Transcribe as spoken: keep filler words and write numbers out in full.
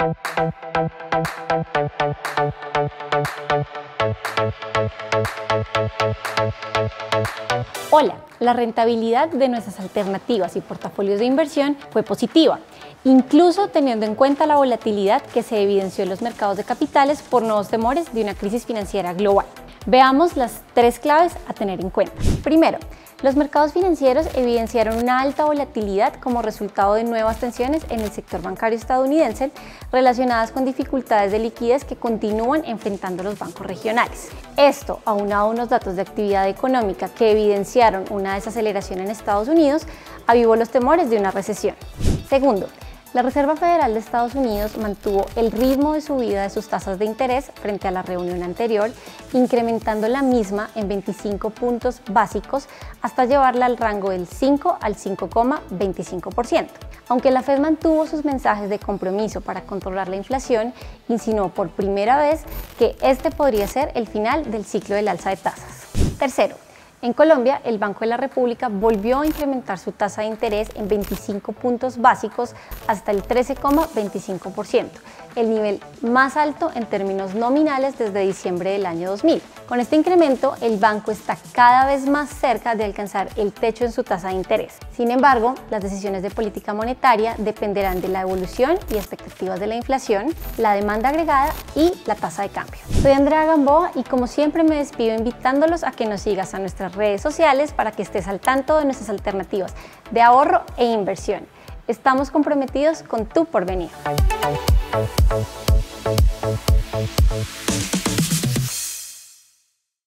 Hola, la rentabilidad de nuestras alternativas y portafolios de inversión fue positiva, incluso teniendo en cuenta la volatilidad que se evidenció en los mercados de capitales por nuevos temores de una crisis financiera global. Veamos las tres claves a tener en cuenta. Primero, los mercados financieros evidenciaron una alta volatilidad como resultado de nuevas tensiones en el sector bancario estadounidense relacionadas con dificultades de liquidez que continúan enfrentando los bancos regionales. Esto, aunado a unos datos de actividad económica que evidenciaron una desaceleración en Estados Unidos, avivó los temores de una recesión. Segundo, la Reserva Federal de Estados Unidos mantuvo el ritmo de subida de sus tasas de interés frente a la reunión anterior, incrementando la misma en veinticinco puntos básicos hasta llevarla al rango del cinco al cinco coma veinticinco por ciento. Aunque la Fed mantuvo sus mensajes de compromiso para controlar la inflación, insinuó por primera vez que este podría ser el final del ciclo del alza de tasas. Tercero, en Colombia, el Banco de la República volvió a incrementar su tasa de interés en veinticinco puntos básicos hasta el trece coma veinticinco por ciento, el nivel más alto en términos nominales desde diciembre del año dos mil. Con este incremento, el banco está cada vez más cerca de alcanzar el techo en su tasa de interés. Sin embargo, las decisiones de política monetaria dependerán de la evolución y expectativas de la inflación, la demanda agregada y la tasa de cambio. Soy Andrea Gamboa y como siempre me despido invitándolos a que nos sigas a nuestras redes sociales para que estés al tanto de nuestras alternativas de ahorro e inversión. Estamos comprometidos con tu porvenir.